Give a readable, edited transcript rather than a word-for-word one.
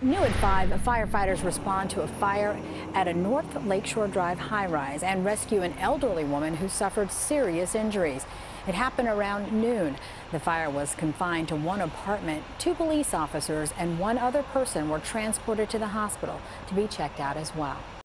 New at 5, firefighters respond to a fire at a North Lakeshore Drive high-rise and rescue an elderly woman who suffered serious injuries. It happened around noon. The fire was confined to one apartment. 2 police officers and 1 other person were transported to the hospital to be checked out as well.